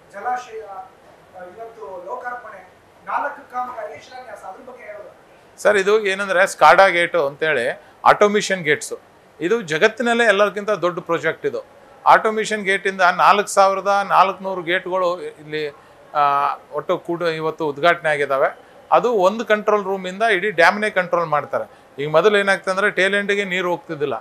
ಜಲಾಶಯ ಇವತ್ತು ಲೋಕಾರ್ಪಣೆ 4 ಕಾಮಗಾರಿ ಶಿಲಾನ್ಯಾಸ ಅದ್ರ ಬಗ್ಗೆ ಹೇಳೋದು ಸರ್. ಇದು ಏನಂದರೆ ಸ್ಕಾಡಾ ಗೇಟು ಅಂತೇಳಿ ಆಟೋಮಿಷನ್ ಗೇಟ್ಸು. ಇದು ಜಗತ್ತಿನಲ್ಲೇ ಎಲ್ಲರಿಗಿಂತ ದೊಡ್ಡ ಪ್ರಾಜೆಕ್ಟ್ ಇದು. ಆಟೋಮಿಷನ್ ಗೇಟಿಂದ 4400 ಗೇಟ್ಗಳು ಇಲ್ಲಿ ಒಟ್ಟು ಕೂಡ ಇವತ್ತು ಉದ್ಘಾಟನೆ ಆಗಿದ್ದಾವೆ. ಅದು ಒಂದು ಕಂಟ್ರೋಲ್ ರೂಮಿಂದ ಇಡೀ ಡ್ಯಾಮ್ನೇ ಕಂಟ್ರೋಲ್ ಮಾಡ್ತಾರೆ. ಈಗ ಮೊದಲು ಏನಾಗ್ತದೆ ಅಂದರೆ ಟೇಲ್ ಎಂಡಿಗೆ ನೀರು ಹೋಗ್ತಿದ್ದಿಲ್ಲ,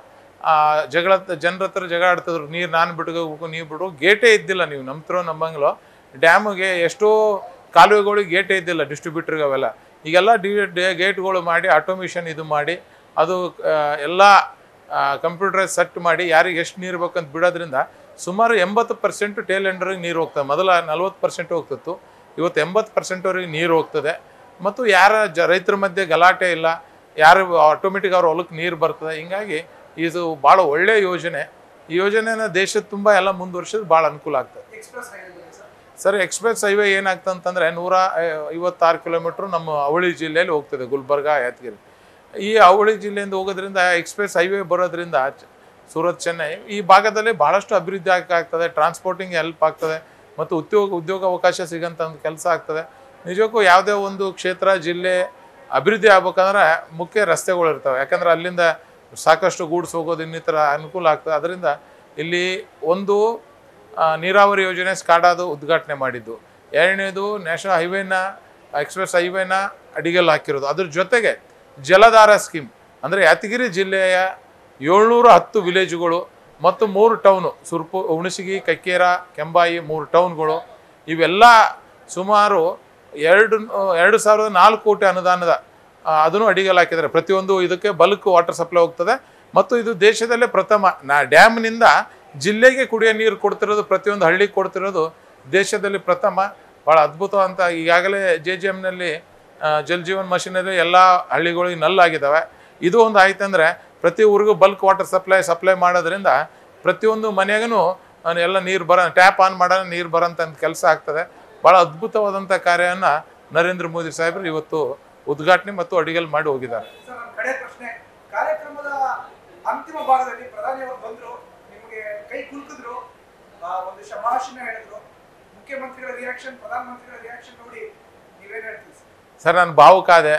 ಜನರ ಹತ್ರ ಜಗಳ ಆಡ್ತಿದ್ರು, ನೀರು ನಾನು ಬಿಟ್ಟು ನೀವು ಬಿಡು, ಗೇಟೇ ಇದ್ದಿಲ್ಲ. ನೀವು ನಂಬ್ತಿರೋ ನಂಬಂಗಿಲ್ಲೋ, ಡ್ಯಾಮ್ಗೆ ಎಷ್ಟೋ ಕಾಲುವೆಗಳಿಗೆ ಗೇಟೇ ಇದ್ದಿಲ್ಲ, ಡಿಸ್ಟ್ರಿಬ್ಯೂಟ್ರಿಗೆ ಅವೆಲ್ಲ. ಈಗೆಲ್ಲ ಗೇಟ್ಗಳು ಮಾಡಿ ಆಟೋಮಿಷನ್ ಇದು ಮಾಡಿ ಅದು ಎಲ್ಲ ಕಂಪ್ಯೂಟರೈಸ್ ಸೆಟ್ ಮಾಡಿ ಯಾರಿಗೆ ಎಷ್ಟು ನೀರು ಬೇಕಂತ ಬಿಡೋದ್ರಿಂದ ಸುಮಾರು 80% ಟೇಲ್ ಎಂಡರಿಗೆ ನೀರು ಹೋಗ್ತದೆ. ಮೊದಲ 40% ಹೋಗ್ತಿತ್ತು, ಇವತ್ತು 80%ವರೆಗೆ ನೀರು ಹೋಗ್ತದೆ. ಮತ್ತು ಯಾರ ರೈತರ ಮಧ್ಯೆ ಗಲಾಟೆ ಇಲ್ಲ, ಯಾರು ಆಟೋಮೆಟಿಕ್ ಅವ್ರ ಹೊಲಕ್ಕೆ ನೀರು ಬರ್ತದೆ. ಹಿಂಗಾಗಿ ಇದು ಭಾಳ ಒಳ್ಳೆಯ ಯೋಜನೆ. ಈ ಯೋಜನೆನ ದೇಶದ ತುಂಬ ಎಲ್ಲ ಮುಂದುವರ್ಸಿದ್ರೆ ಭಾಳ ಅನುಕೂಲ ಆಗ್ತದೆ. ಸರ್, ಎಕ್ಸ್ಪ್ರೆಸ್ ಹೈವೇ ಏನಾಗ್ತದೆ ಅಂತಂದರೆ 156 ಕಿಲೋಮೀಟ್ರ್ ನಮ್ಮ ಅವಳಿ ಜಿಲ್ಲೆಯಲ್ಲಿ ಹೋಗ್ತದೆ, ಗುಲ್ಬರ್ಗ, ಯಾದಗಿರಿ. ಈ ಅವಳಿ ಜಿಲ್ಲೆಯಿಂದ ಹೋಗೋದ್ರಿಂದ ಎಕ್ಸ್ಪ್ರೆಸ್ ಹೈವೇ ಬರೋದ್ರಿಂದ ಸೂರತ್, ಚೆನ್ನೈ ಈ ಭಾಗದಲ್ಲಿ ಭಾಳಷ್ಟು ಅಭಿವೃದ್ಧಿ ಆಗ್ತದೆ. ಟ್ರಾನ್ಸ್ಪೋರ್ಟಿಂಗ್ ಹೆಲ್ಪ್ ಆಗ್ತದೆ ಮತ್ತು ಉದ್ಯೋಗ ಅವಕಾಶ ಸಿಗೋಂಥ ಒಂದು ಕೆಲಸ ಆಗ್ತದೆ. ನಿಜಕ್ಕೂ ಯಾವುದೇ ಒಂದು ಕ್ಷೇತ್ರ, ಜಿಲ್ಲೆ ಅಭಿವೃದ್ಧಿ ಆಗ್ಬೇಕಂದ್ರೆ ಮುಖ್ಯ ರಸ್ತೆಗಳು ಇರ್ತವೆ. ಯಾಕಂದರೆ ಅಲ್ಲಿಂದ ಸಾಕಷ್ಟು ಗೂಡ್ಸ್ ಹೋಗೋದು ಇನ್ನಿತರ ಅನುಕೂಲ ಆಗ್ತದೆ. ಅದರಿಂದ ಇಲ್ಲಿ ಒಂದು ನೀರಾವರಿ ಯೋಜನೆ ಸ್ಕಾಡಾದು ಉದ್ಘಾಟನೆ ಮಾಡಿದ್ದು, ಎರಡನೇದು ನ್ಯಾಷನಲ್ ಹೈವೇನ ಎಕ್ಸ್ಪ್ರೆಸ್ ಹೈವೇನ ಅಡಿಗೆಲ್ಲ ಹಾಕಿರೋದು. ಅದ್ರ ಜೊತೆಗೆ ಜಲಧಾರ ಸ್ಕೀಮ್ ಅಂದರೆ ಯಾದಗಿರಿ ಜಿಲ್ಲೆಯ 710 ವಿಲೇಜ್ಗಳು ಮತ್ತು 3 ಟೌನು, ಸುರ್ಪು, ಹುಣಸಗಿ, ಕಕ್ಕೇರ, ಕೆಂಬಾಯಿ 3 ಟೌನ್ಗಳು, ಇವೆಲ್ಲ ಸುಮಾರು 2,004 ಕೋಟಿ ಅನುದಾನದ ಅದನ್ನು ಅಡಿಗೆಲ್ಲ ಹಾಕಿದ್ದಾರೆ. ಪ್ರತಿಯೊಂದು ಇದಕ್ಕೆ ಬಲ್ಕ್ ವಾಟರ್ ಸಪ್ಲೈ ಹೋಗ್ತದೆ. ಮತ್ತು ಇದು ದೇಶದಲ್ಲೇ ಪ್ರಥಮ ಡ್ಯಾಮ್ನಿಂದ ಜಿಲ್ಲೆಗೆ ಕುಡಿಯೋ ನೀರು ಕೊಡ್ತಿರೋದು, ಪ್ರತಿಯೊಂದು ಹಳ್ಳಿಗೆ ಕೊಡ್ತಿರೋದು ದೇಶದಲ್ಲಿ ಪ್ರಥಮ. ಭಾಳ ಅದ್ಭುತ ಅಂತ. ಈಗಾಗಲೇ JJMನಲ್ಲಿ ಜಲ್ ಜೀವನ್ ಮಿಷನಲ್ಲಿ ಎಲ್ಲ ಹಳ್ಳಿಗಳಿಗೆ ನಲ್ಲಾಗಿದ್ದಾವೆ. ಇದು ಒಂದು ಆಯ್ತಂದರೆ ಪ್ರತಿ ಊರಿಗೂ ಬಲ್ಕ್ ವಾಟರ್ ಸಪ್ಲೈ ಮಾಡೋದ್ರಿಂದ ಪ್ರತಿಯೊಂದು ಮನೆಗೂ ಎಲ್ಲ ನೀರು ಟ್ಯಾಪ್ ಆನ್ ಮಾಡೋ ನೀರು ಬರೋಂಥ ಕೆಲಸ ಆಗ್ತದೆ. ಭಾಳ ಅದ್ಭುತವಾದಂಥ ಕಾರ್ಯವನ್ನು ನರೇಂದ್ರ ಮೋದಿ ಸಾಹೇಬರು ಇವತ್ತು ಉದ್ಘಾಟನೆ ಮತ್ತು ಅಡಿಗೆಲ್ ಮಾಡಿ ಹೋಗಿದ್ದಾರೆ. ಕಾರ್ಯಕ್ರಮದ ಅಂತಿಮ ಭಾಗದಲ್ಲಿ ಪ್ರಧಾನಿಯವರು ಬಂದರು, ನಿಮಗೆ ಕೈ ಕುಲುಕಿದ್ರು, ಒಂದು ಶಭಾಷಣ ಹೇಳಿದ್ರು. ಮುಖ್ಯಮಂತ್ರಿಗಳ ರಿಯಾಕ್ಷನ್, ಪ್ರಧಾನಮಂತ್ರಿಗಳ ರಿಯಾಕ್ಷನ್ ನೋಡಿ ನೀವೇನು ಹೇಳ್ತೀವಿ ಸರ್? ನಾನು ಭಾವುಕಾದೆ.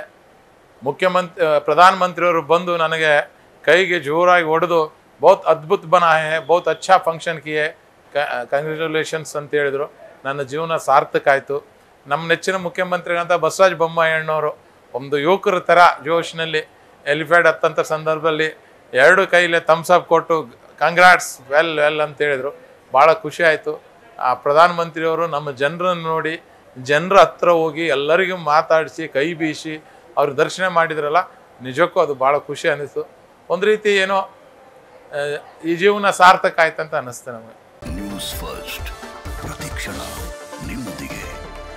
ಪ್ರಧಾನಮಂತ್ರಿಯವರು ಬಂದು ನನಗೆ ಕೈಗೆ ಜೋರಾಗಿ ಹೊಡೆದು ಬಹುತ್ ಅದ್ಭುತ ಬನಾ ಹೈ, ಬಹುತ್ ಅಚ್ಚಾ ಫಂಕ್ಷನ್ ಕಿಯೇ, ಕಂಗ್ರ್ಯಾಚುಲೇಷನ್ಸ್ ಅಂತ ಹೇಳಿದರು. ನನ್ನ ಜೀವನ ಸಾರ್ಥಕ ಆಯಿತು. ನಮ್ಮ ನೆಚ್ಚಿನ ಮುಖ್ಯಮಂತ್ರಿಗಳಂತ ಬಸವರಾಜ ಬೊಮ್ಮಾಯಿಯಣ್ಣವರು ಒಂದು ಯುವಕರ ಥರ ಜೋಶ್ನಲ್ಲಿ ಎಲಿಫ್ಯಾಡ್ ಹತ್ತಂಥ ಸಂದರ್ಭದಲ್ಲಿ 2 ಕೈಲೇ ಥಮ್ಸಪ್ ಕೊಟ್ಟು ಕಂಗ್ರಾಟ್ಸ್, ವೆಲ್ ಅಂತ ಹೇಳಿದರು. ಭಾಳ ಖುಷಿ ಆಯಿತು. ಆ ಪ್ರಧಾನಮಂತ್ರಿಯವರು ನಮ್ಮ ಜನರನ್ನು ನೋಡಿ, ಜನರ ಹತ್ರ ಹೋಗಿ ಎಲ್ಲರಿಗೂ ಮಾತಾಡಿಸಿ ಕೈ ಬೀಸಿ ಅವ್ರ ದರ್ಶನ ಮಾಡಿದ್ರಲ್ಲ, ನಿಜಕ್ಕೂ ಅದು ಭಾಳ ಖುಷಿ ಅನ್ನಿಸ್ತು. ಒಂದು ರೀತಿ ಏನೋ ಈ ಜೀವನ ಸಾರ್ಥಕ ಆಯ್ತಂತ ಅನ್ನಿಸ್ತು ನಮಗೆ. ನ್ಯೂಸ್ ಫಸ್ಟ್, ಪ್ರತಿಕ್ಷಣ ನಿಮ್ಮೊಂದಿಗೆ.